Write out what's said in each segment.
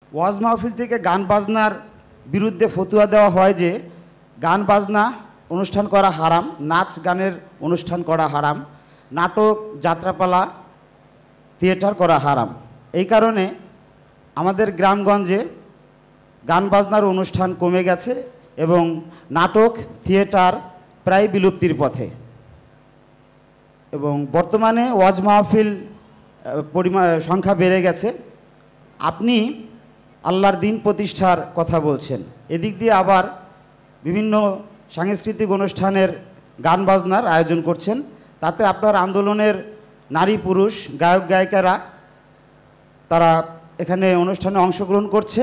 ওয়াজ মাহফিল থেকে গান বাজনার বিরুদ্ধে ফতুয়া দেওয়া হয় যে গান বাজনা অনুষ্ঠান করা হারাম, নাচ গানের অনুষ্ঠান করা হারাম, নাটক, যাত্রাপালা, থিয়েটার করা হারাম। এই কারণে আমাদের গ্রামগঞ্জে গান বাজনার অনুষ্ঠান কমে গেছে এবং নাটক, থিয়েটার প্রায় বিলুপ্তির পথে। এবং বর্তমানে ওয়াজ মাহফিল সংখ্যা বেড়ে গেছে। আপনি আল্লাহর দিন প্রতিষ্ঠার কথা বলছেন, এদিক দিয়ে আবার বিভিন্ন সাংস্কৃতিক অনুষ্ঠানের গান বাজনার আয়োজন করছেন। তাতে আপনার আন্দোলনের নারী পুরুষ গায়ক গায়িকারা তারা এখানে অনুষ্ঠানে অংশগ্রহণ করছে।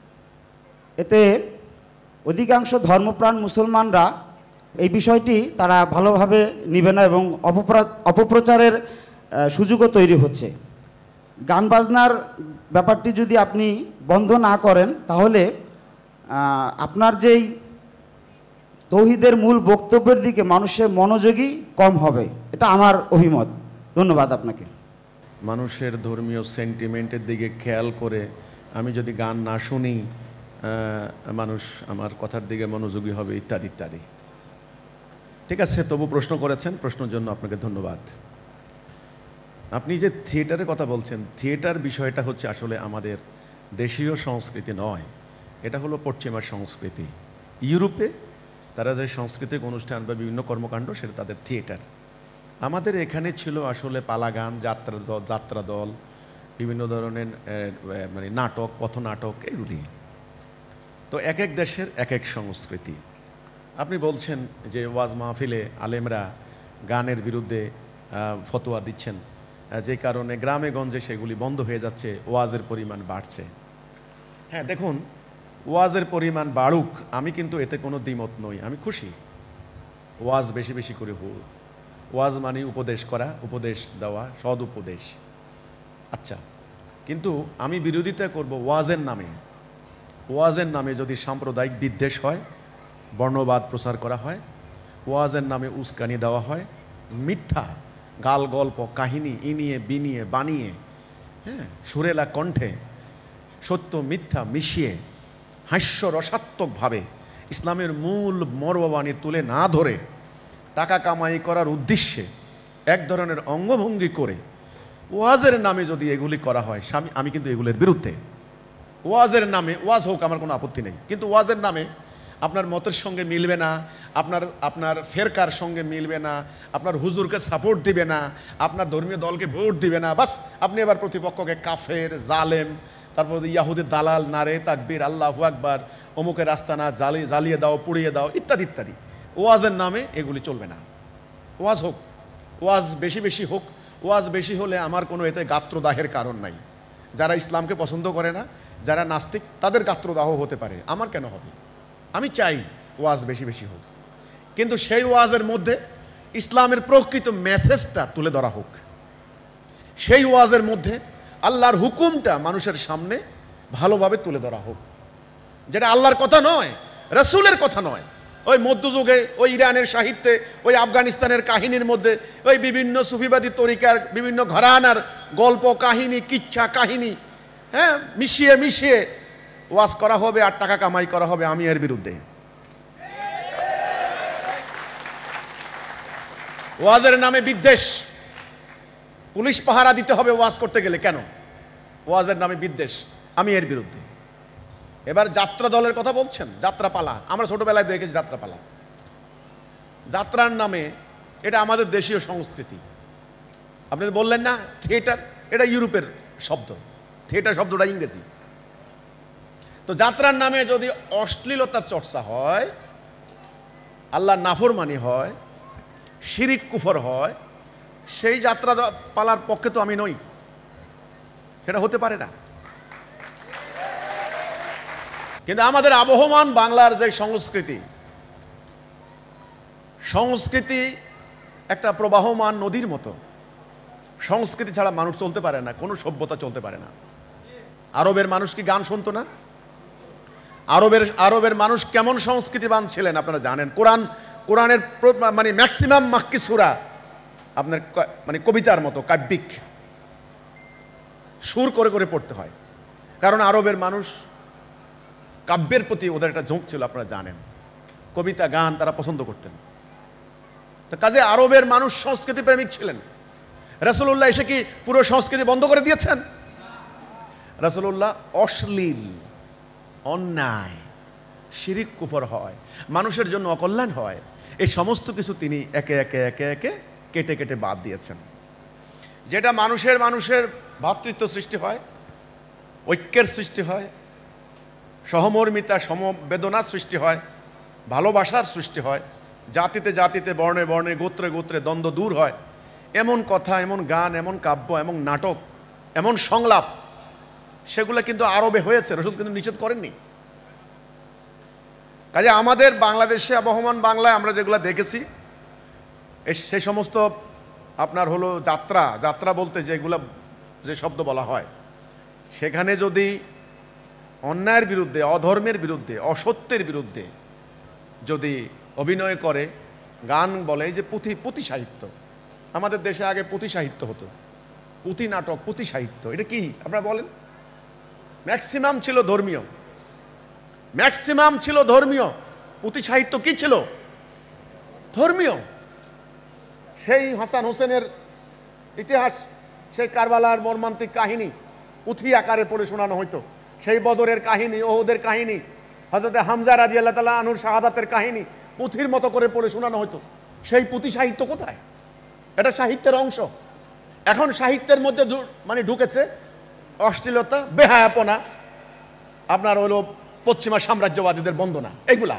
এতে অধিকাংশ ধর্মপ্রাণ মুসলমানরা এই বিষয়টি তারা ভালোভাবে নেবে না এবং অপপ্রচারের সুযোগও তৈরি হচ্ছে। গান বাজনার ব্যাপারটি যদি আপনি বন্ধ না করেন তাহলে আপনার যেই তৌহিদের মূল বক্তব্যের দিকে মানুষের মনোযোগী কম হবে, এটা আমার অভিমত। ধন্যবাদ আপনাকে। মানুষের ধর্মীয় সেন্টিমেন্টের দিকে খেয়াল করে আমি যদি গান না শুনি, মানুষ আমার কথার দিকে মনোযোগী হবে, ইত্যাদি ইত্যাদি। ঠিক আছে, তবু প্রশ্ন করেছেন, প্রশ্নের জন্য আপনাকে ধন্যবাদ। আপনি যে থিয়েটারের কথা বলছেন, থিয়েটার বিষয়টা হচ্ছে আসলে আমাদের দেশীয় সংস্কৃতি নয়, এটা হলো পশ্চিমা সংস্কৃতি। ইউরোপে তারা যে সাংস্কৃতিক অনুষ্ঠান বা বিভিন্ন কর্মকাণ্ড, সেটা তাদের থিয়েটার। আমাদের এখানে ছিল আসলে পালাগান, যাত্রা দল, বিভিন্ন ধরনের মানে নাটক, পথনাটক, এগুলি। তো এক এক দেশের এক এক সংস্কৃতি। আপনি বলছেন যে ওয়াজ মাহফিলে আলেমরা গানের বিরুদ্ধে ফতোয়া দিচ্ছেন, যে কারণে গ্রামে গঞ্জে সেগুলি বন্ধ হয়ে যাচ্ছে, ওয়াজের পরিমাণ বাড়ছে। হ্যাঁ, দেখুন, ওয়াজের পরিমাণ বাড়ুক, আমি কিন্তু এতে কোনো দ্বিমত নই, আমি খুশি। ওয়াজ বেশি বেশি করে হোক। ওয়াজ মানে উপদেশ করা, উপদেশ দেওয়া, সদ উপদেশ। আচ্ছা, কিন্তু আমি বিরোধিতা করব ওয়াজের নামে। ওয়াজের নামে যদি সাম্প্রদায়িক বিদ্বেষ হয়, বর্ণবাদ প্রচার করা হয়, ওয়াজের নামে উস্কানি দেওয়া হয়, মিথ্যা গাল গল্প কাহিনী ইনিয়ে বিনিয়ে বানিয়ে, হ্যাঁ, সুরেলা কণ্ঠে সত্য মিথ্যা মিশিয়ে হাস্যরসাত্মকভাবে ইসলামের মূল মর্মবাণী তুলে না ধরে টাকা কামাই করার উদ্দেশ্যে এক ধরনের অঙ্গভঙ্গি করে ওয়াজের নামে যদি এগুলি করা হয়, আমি কিন্তু এগুলির বিরুদ্ধে। ওয়াজের নামে, ওয়াজ হোক, আমার কোনো আপত্তি নেই, কিন্তু ওয়াজের নামে আপনার মতের সঙ্গে মিলবে না, আপনার ফেরকার সঙ্গে মিলবে না, আপনার হুজুরকে সাপোর্ট দিবে না, আপনার ধর্মীয় দলকে ভোট দিবে না, বাস আপনি এবার প্রতিপক্ষকে কাফের, জালেম, তারপর ইয়াহুদের দালাল, নারে তাকবীর, আল্লাহু আকবার, অমুকের আস্তানা জ্বালিয়ে দাও, পুড়িয়ে দাও, ইত্যাদি ইত্যাদি। ওয়াজের নামে এগুলি চলবে না। ওয়াজ হোক, ওয়াজ বেশি বেশি হোক। ওয়াজ বেশি হলে আমার কোনো এতে গাত্রদাহের কারণ নাই। যারা ইসলামকে পছন্দ করে না, যারা নাস্তিক, তাদের গাত্রদাহ হতে পারে, আমার কেন হবে? আমি চাই ওয়াজ বেশি বেশি হোক, কিন্তু সেই ওয়াজের মধ্যে ইসলামের প্রকৃত মেসেজটা তুলে ধরা হোক। সেই ওয়াজের মধ্যে আল্লাহর হুকুমটা মানুষের সামনে ভালোভাবে তুলে ধরা হোক, যেটা আল্লাহর কথা নয়, রাসূলের কথা নয়। ওই মধ্যযুগে ওই ইরানের সাহিত্যে, ওই আফগানিস্তানের কাহিনীর মধ্যে, ওই বিভিন্ন সুফিবাদী তরিকার বিভিন্ন ঘরানার গল্প কাহিনী, কিচ্ছা কাহিনী, হ্যাঁ, মিশিয়ে মিশিয়ে ওয়াজ করা হবে আর টাকা কামাই করা হবে। আমি এর বিরুদ্ধে। ওয়াজের নামে বিদ্বেষ, পুলিশ পাহারা দিতে হবে ওয়াজ করতে গেলে, কেন? ওয়াজের নামে বিদ্বেষ, আমি এর বিরুদ্ধে। এবার যাত্রা দলের কথা বলছেন, যাত্রাপালা, আমরা ছোটবেলায় দেখেছি যাত্রাপালা। যাত্রার নামে, এটা আমাদের দেশীয় সংস্কৃতি। আপনি বললেন না থিয়েটার, এটা ইউরোপের শব্দ, থিয়েটার শব্দটা ইংরেজি। তো যাত্রার নামে যদি অশ্লীলতার চর্চা হয়, আল্লাহর নাফরমানি হয়, শিরিক কুফর হয়, সেই যাত্রা পালার পক্ষে তো আমি নই, সেটা হতে পারে না। কিন্তু আমাদের আবহমান বাংলার যে সংস্কৃতি একটা প্রবাহমান নদীর মতো। সংস্কৃতি ছাড়া মানুষ চলতে পারে না, কোনো সভ্যতা চলতে পারে না। আরবের মানুষ কি গান শুনতো না? আরবের মানুষ কেমন সংস্কৃতিবান ছিলেন আপনারা জানেন। কোরআনের মানে ম্যাক্সিমাম মাক্কি সূরা আপনার মানে কবিতার মতো কাব্যিক সুর করে করে পড়তে হয়। কারণ আরবের মানুষ কাব্যের প্রতি ওদের একটা ঝোঁক ছিল, আপনারা জানেন, কবিতা গান তারা পছন্দ করতেন। তো কাজে আরবের মানুষ সংস্কৃতি প্রেমিক ছিলেন। রাসূলুল্লাহ এসে কি পুরো সংস্কৃতি বন্ধ করে দিয়েছেন? রাসূলুল্লাহ অশ্লীল, অন্যায়, শিরিক কুফর হয়, মানুষের জন্য অকল্যাণ হয়, এই সমস্ত কিছু তিনি একে একে একে একে কেটে কেটে বাদ দিয়েছেন। যেটা মানুষের ভ্রাতৃত্ব সৃষ্টি হয়, ঐক্যের সৃষ্টি হয়, সহমর্মিতা সমবেদনা সৃষ্টি হয়, ভালোবাসার সৃষ্টি হয়, জাতিতে জাতিতে বর্ণে বর্ণে গোত্রে গোত্রে দ্বন্দ্ব দূর হয়, এমন কথা, এমন গান, এমন কাব্য, এমন নাটক, এমন সংলাপ, সেগুলো কিন্তু আরবে হয়েছে, রাসূল কিন্তু নিষেধ করেননি। কাজে আমাদের বাংলাদেশে আবহমান বাংলায় আমরা যেগুলো দেখেছি, সে সমস্ত আপনার হলো যাত্রা বলতে যে শব্দ বলা হয়, সেখানে যদি অন্যায়ের বিরুদ্ধে, অধর্মের বিরুদ্ধে, অসত্যের বিরুদ্ধে যদি অভিনয় করে, গান বলে, যে পুঁথি সাহিত্য, আমাদের দেশে আগে পুঁথি সাহিত্য হতো, পুঁথি নাটক, পুঁথি সাহিত্য, এটা কি আপনারা বলেন? ম্যাক্সিমাম ছিল ধর্মীয়, পুঁথি সাহিত্য কি ছিল? ধর্মীয়। সেই হাসান হোসেনের ইতিহাস, সেই কারবালার মর্মান্তিক কাহিনী পুঁথি আকারে পড়ে শোনানো হইতো, সেই বদরের কাহিনী, ওহুদের কাহিনী, হযরত হামজা রাদিয়াল্লাহু তাআলা আনহুর শাহাদাতের কাহিনী পুঁথির মতো করে পড়ে শোনানো হইতো। সেই পুঁথি সাহিত্য কোথায়? এটা সাহিত্যের অংশ। এখন সাহিত্যের মধ্যে ঢুকেছে অশ্লীলতা, বেহায়াপনা, আপনার হলো পশ্চিমা সাম্রাজ্যবাদীদের বন্দনা, এইগুলা।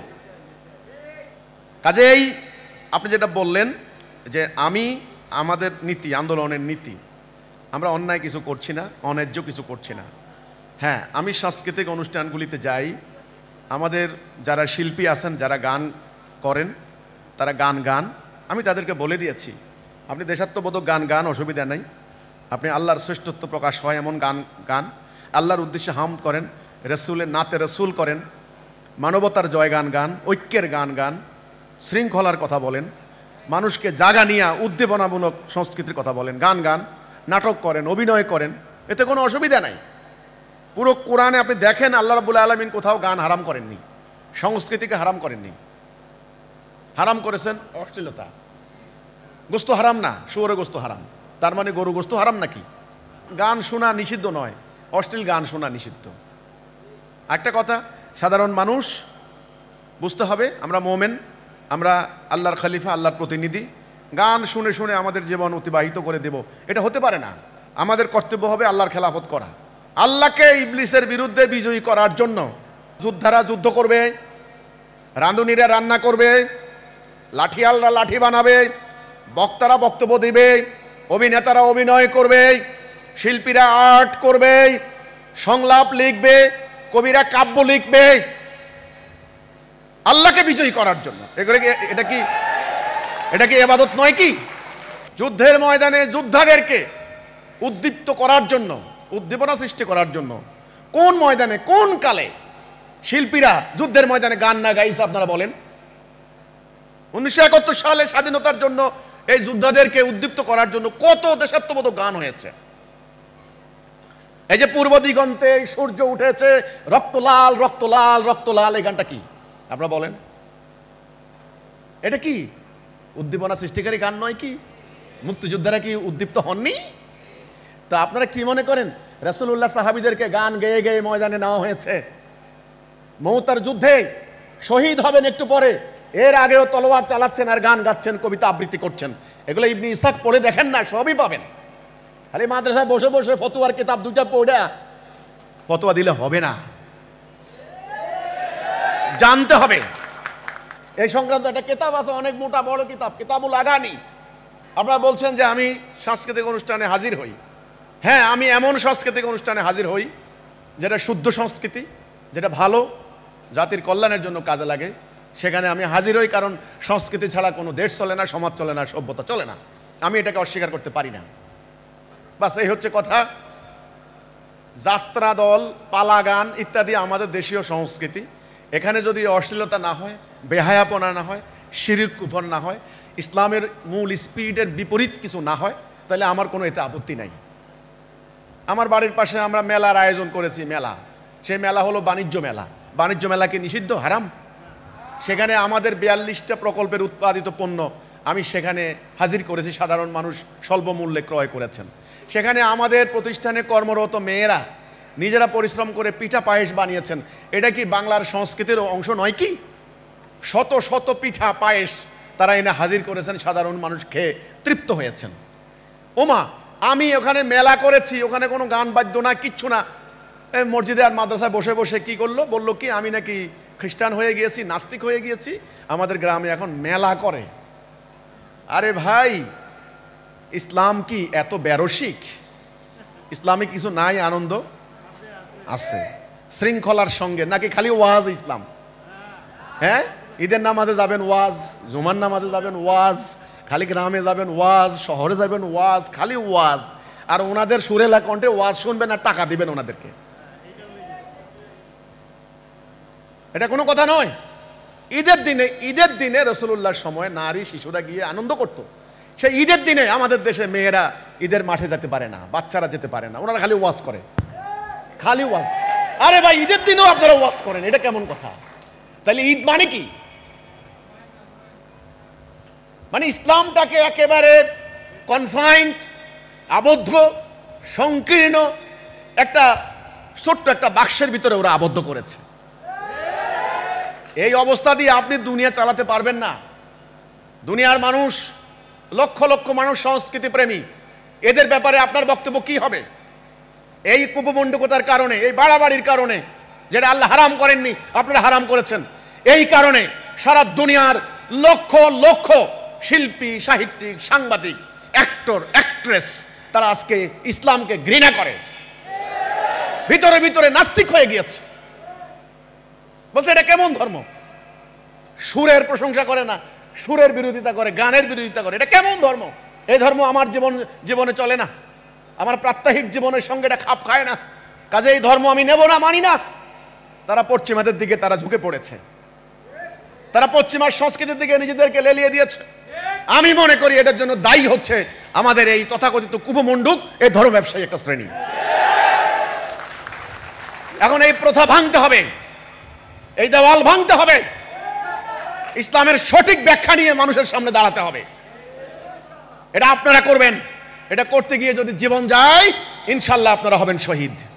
কাজেই আপনি যেটা বললেন যে আমাদের নীতি, আন্দোলনের নীতি, আমরা অন্যায় কিছু করছি না, অন্যায্য কিছু করছি না। হ্যাঁ, আমি সাংস্কৃতিক অনুষ্ঠানগুলিতে যাই, আমাদের যারা শিল্পী আছেন, যারা গান করেন, তারা গান আমি তাদেরকে বলে দিয়েছি, আপনি দেশাত্মবোধক গান অসুবিধা নেই, আপনি আল্লাহর শ্রেষ্ঠত্ব প্রকাশ হয় এমন গান, আল্লাহর উদ্দেশ্যে হামদ করেন, রসুলের নাতে রসুল করেন, মানবতার জয় গান, ঐক্যের গান, শৃঙ্খলার কথা বলেন, মানুষকে জাগানিয়া উদ্দীপনামূলক সংস্কৃতির কথা বলেন, গান, নাটক করেন, অভিনয় করেন, এতে কোনো অসুবিধা নাই। পুরো কোরআনে আপনি দেখেন, আল্লাহ রাব্বুল আলামিন কোথাও গান হারাম করেননি, সংস্কৃতিকে হারাম করেননি। হারাম করেছেন অশ্লীলতা, গোস্ত হারাম না, শুয়োরের গোস্ত হারাম, তার মানে গরু গোস্ত হারাম নাকি? গান শোনা নিষিদ্ধ নয়, অশ্লীল গান শোনা নিষিদ্ধ। একটা কথা সাধারণ মানুষ বুঝতে হবে, আমরা মোমেন, আমরা আল্লাহর খলিফা, আল্লাহর প্রতিনিধি, গান শুনে শুনে আমাদের জীবন অতিবাহিত করে দেব, এটা হতে পারে না। আমাদের কর্তব্য হবে আল্লাহর খেলাফত করা, আল্লাহকে ইবলিসের বিরুদ্ধে বিজয়ী করার জন্য। যোদ্ধারা যুদ্ধ করবে, রাঁধুনিরা রান্না করবে, লাঠিয়ালরা লাঠি বানাবে, বক্তারা বক্তব্য দিবে, অভিনেতারা অভিনয় করবে, শিল্পীরা আর্ট করবে, সংলাপ লিখবে, কবিরা কাব্য লিখবে, আল্লাহকে বিজয়ী করার জন্য। এটা কি ইবাদত নয় কি? যুদ্ধের ময়দানে যোদ্ধাদেরকে উদ্দীপ্ত করার জন্য, উদ্দীপনা সৃষ্টি করার জন্য কোন ময়দানে, কোন কালে শিল্পীরা যুদ্ধের ময়দানে গান না গাইছে আপনারা বলেন? 1971 সালে স্বাধীনতার জন্য এই যোদ্ধাদেরকে উদ্দীপ্ত করার জন্য কত দেশাত্মবোধক গান হয়েছে। এই যে পূর্ব দিগন্তে সূর্য উঠেছে, রক্তলাল রক্তলাল রক্তলাল, এই গানটা কি আপনারা বলেন? এটা কি উদ্দীপনা সৃষ্টিকারী গান নয় কি? মুক্তিযোদ্ধারা কি উদ্দীপ্ত হননি? তো আপনারা কি মনে করেন রাসূলুল্লাহ সাহাবীদেরকে গান গেয়ে গেয়ে ময়দানে নেওয়া হয়েছে? মৌতার যুদ্ধে শহীদ হবেন একটু পরে, এর আগেও তলোয়ার চালাচ্ছেন আর গান গাচ্ছেন, কবিতা আবৃত্তি করছেন। এগুলো ইবনে ইসহাক পড়ে দেখেন না, সবই পাবেন। খালি মাদ্রাসায় বসে বসে ফতোয়ার কিতাব দুইটা পড়ে ফতোয়া দিলে হবে না, জানতে হবে। এই সংক্রান্ত একটা কিতাব আছে, অনেক মোটা বড় কিতাব, কিতাবুল আগানি। আপনারা বলছেন যে আমি সাংস্কৃতিক অনুষ্ঠানে হাজির হই। হ্যাঁ, আমি এমন সাংস্কৃতিক অনুষ্ঠানে হাজির হই যেটা শুদ্ধ সংস্কৃতি, যেটা ভালো, জাতির কল্যাণের জন্য কাজে লাগে, সেখানে আমি হাজির হই। কারণ সংস্কৃতি ছাড়া কোনো দেশ চলে না, সমাজ চলে না, সভ্যতা চলে না। আমি এটাকে অস্বীকার করতে পারি না। বাস এই হচ্ছে কথা। যাত্রা দল, পালা গান ইত্যাদি আমাদের দেশীয় সংস্কৃতি। এখানে যদি অশ্লীলতা না হয়, বেহায়াপনা না হয়, শিরক কুফর না হয়, ইসলামের মূল স্পিরিটের বিপরীত কিছু না হয়, তাহলে আমার কোনো এতে আপত্তি নাই। আমার বাড়ির পাশে আমরা মেলার আয়োজন করেছি, মেলা, সেই মেলা হলো বাণিজ্য মেলা। বাণিজ্য মেলা কি নিষিদ্ধ, হারাম? সেখানে আমাদের 42টা প্রকল্পের উৎপাদিত পণ্য আমি সেখানে হাজির করেছি, সাধারণ মানুষ স্বল্প মূল্যে ক্রয় করেছেন। সেখানে আমাদের প্রতিষ্ঠানে কর্মরত মেয়েরা নিজেরা পরিশ্রম করে পিঠা পায়েস বানিয়েছেন। এটা কি বাংলার সংস্কৃতির অংশ নয় কি? শত শত পিঠা পায়েস তারা এনে হাজির করেছেন, সাধারণ মানুষ খেয়ে তৃপ্ত হয়েছেন। ওমা, আমি ওখানে মেলা করেছি, ওখানে কোনো গান বাদ্য না, কিচ্ছু না। মসজিদে আর মাদ্রাসায় বসে বসে কি করলো, বললো কি আমি নাকি খ্রিস্টান হয়ে গিয়েছি, নাস্তিক হয়ে গিয়েছি, আমাদের গ্রামে এখন মেলা করে। আরে ভাই, ইসলাম কি এত বেরসিক? ইসলামে কিছু নাই আনন্দ? আছে, শৃঙ্খলার সঙ্গে, নাকি খালি ওয়াজ ইসলাম? হ্যাঁ, ঈদের নামাজে যাবেন ওয়াজ, জুমার নামাজে যাবেন ওয়াজ, খালি গ্রামে যাবেন ওয়াজ, শহরে যাবেন ওয়াজ, খালি ওয়াজ। আর ওনাদের সুরেলা কণ্ঠে ওয়াজ শুনবেন আর টাকা দিবেন ওনাদেরকে। এটা কোনো কথা নয়। ঈদের দিনে রাসূলুল্লাহর সময় নারী শিশুরা গিয়ে আনন্দ করত। সেই ঈদের দিনে আমাদের দেশে মেয়েরা ঈদের মাঠে যেতে পারে না, বাচ্চারা যেতে পারে না, ওনারা খালি ওয়াজ করে, খালি ওয়াজ। আরে ভাই, ঈদের দিনেও আপনারা ওয়াজ করেন, এটা কেমন কথা? তাহলে ঈদ মানে কি? মানে ইসলামটাকে একেবারে কনফাইন্ড, আবদ্ধ, সংকীর্ণ একটা ছোট্ট একটা বাক্সের ভিতরে ওরা আবদ্ধ করেছে। এই অবস্থা দিয়ে আপনি দুনিয়া চালাতে পারবেন না। দুনিয়ার মানুষ, লক্ষ লক্ষ মানুষ সংস্কৃতি প্রেমী, এদের ব্যাপারে আপনার বক্তব্য কি হবে? এই কুপমণ্ডকতার কারণে, এই বাড়াবাড়ির কারণে, যেটা আল্লাহ হারাম করেননি আপনারা হারাম করেছেন, এই কারণে সারা দুনিয়ার লক্ষ লক্ষ শিল্পী, সাহিত্যিক, সাংবাদিক, অ্যাক্টর, অ্যাক্ট্রেস তারা আজকে ইসলামকে ঘৃণা করে, ভিতরে ভিতরে নাস্তিক হয়ে গিয়েছে। বলছে এটা কেমন ধর্ম? সুরের প্রশংসা করে না, সুরের বিরোধিতা করে, গানের বিরোধিতা করে। এটা কেমন ধর্ম? এই ধর্ম আমার জীবনে চলে না, আমার প্রাত্যহিক জীবনের সঙ্গে এটা খাপ খায় না, কাজে এই ধর্ম আমি নেব না, মানি না। তারা পশ্চিমাদের দিকে তারা ঝুঁকে পড়েছে, তারা পশ্চিমার সংস্কৃতির দিকে নিজেদেরকে লেলিয়ে দিয়েছে। আমি মনে করি এটার জন্য দায়ী হচ্ছে আমাদের এই তথাকথিত কুপমণ্ডুক, এই ধর্ম ব্যবসায়ী একটা শ্রেণী। এখন এই প্রথা ভাঙতে হবে, এই দেওয়াল ভাঙতে হবে, ইসলামের সঠিক ব্যাখ্যা নিয়ে মানুষের সামনে দাঁড়াতে হবে। এটা আপনারা করবেন। এটা করতে গিয়ে যদি জীবন যায়, ইনশাল্লাহ আপনারা হবেন শহীদ।